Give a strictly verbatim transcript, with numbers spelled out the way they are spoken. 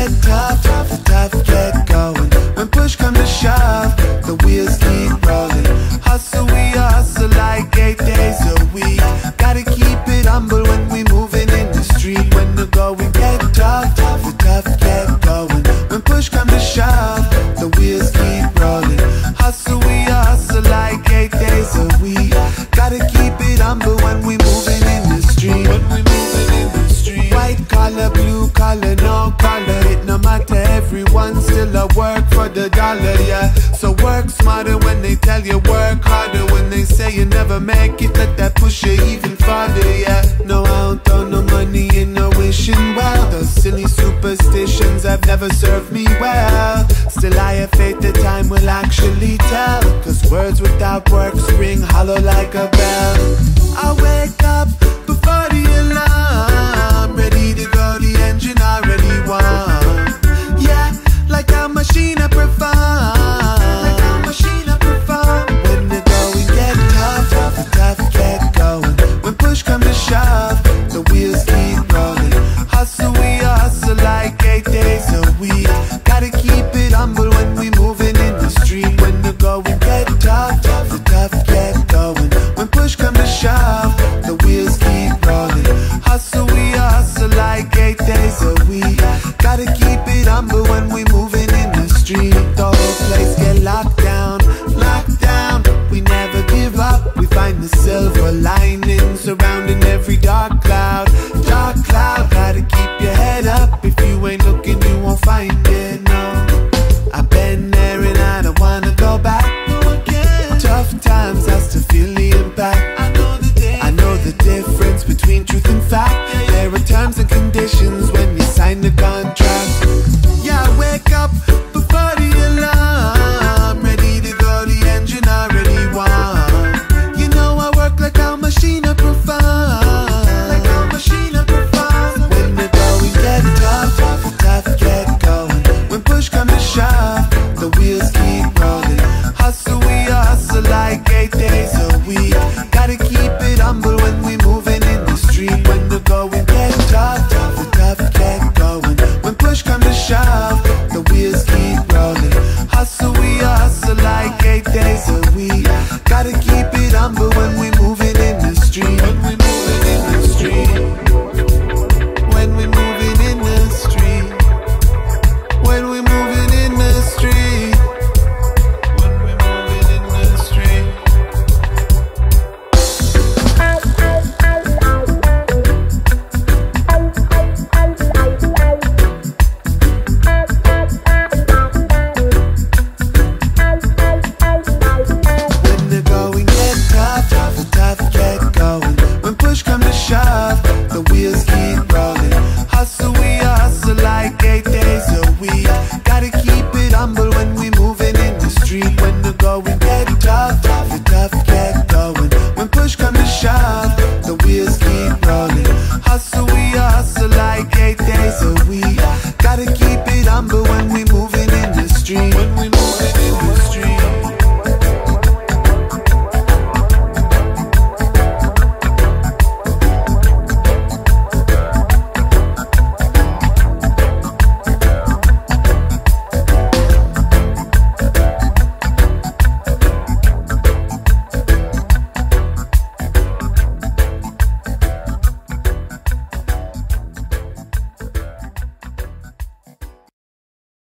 get tough, tough, tough get going. When push comes to shove, the wheels keep rolling. Hustle, we hustle like eight days a week. Gotta keep it humble when we moving in the street. When the going get tough, tough, tough get going. When push comes to shove, the wheels keep rolling. Hustle, we hustle like eight days a week. Gotta keep it humble when we moving in the street. When we moving in the street. White collar, blue collar, no collar, it no matter. Everyone still a work for the dollar, yeah. So work smarter when they tell you work harder. When they say you never make it, let that push you even farther, yeah. No, I don't throw no money in no wishing well. Those silly superstitions have never served me well. Still I have faith that time will actually tell, cause words without works ring hollow like a bell. I wake up before the alarm, ready to go, the engine already won. Yeah, like a machine I perform, like a machine I perform. When the going get tough, tough, tough get going. When push comes to shove, the wheels keep rolling. Hustle, we hustle like eight days a week. Gotta keep it humble when we moving in the street. When the going get tough, tough, tough get going. When push comes to shove, the wheels keep rolling. Hustle, we hustle like eight days a week. Gotta keep it humble when we moving in the street. The whole place get locked down, locked down. We never give up, we find the silver lining surrounding every dark cloud, dark cloud. Gotta keep your head up, if you ain't looking you won't find it, no. I've been there and I don't wanna go back, no again. Tough times, I still feel the impact. I know the difference, I know the difference between truth and fact. There are terms and conditions when you sign the contract. Yeah, I wake up